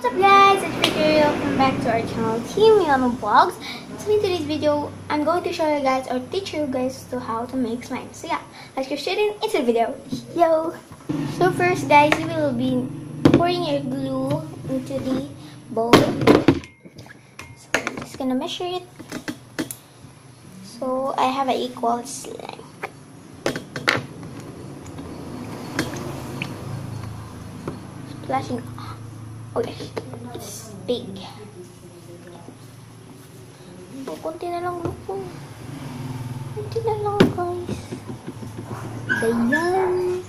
What's up guys, it's Vicky. Welcome back to our channel, Team Yano Vlogs. So in today's video, I'm going to show you guys or teach you guys to how to make slime. So yeah, let's get straight into the video. Yo! So first guys, you will be pouring your glue into the bowl. So I'm just gonna measure it. So I have an equal slime. Splashing. Oh yes, it's big. So, konti na lang po. Konti na lang guys. Ayan.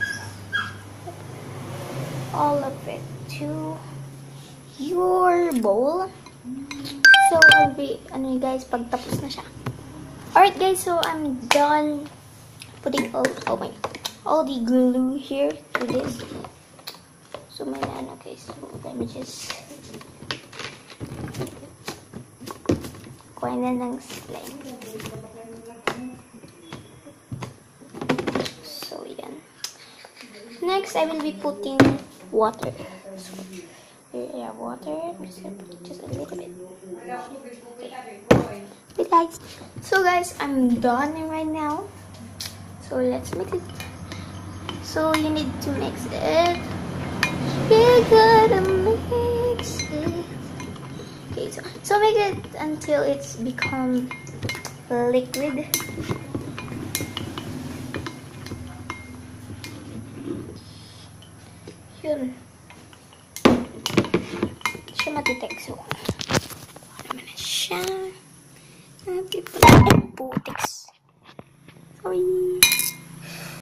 All of it to your bowl. So I'll be, guys, pag tapos na siya. Alright guys, so I'm done putting all the glue here to this. So may nano guys, so let me just kuha na ng slime. So yan. Next, I will be putting water. So here I have water. Just a little bit. Okay guys. So guys, I'm done right now. So let's mix it. So you need to mix it. You gotta mix it. Okay, so make it until it's become liquid. Yun. Siya matitek. So, naman na siya. Putiks. Sorry.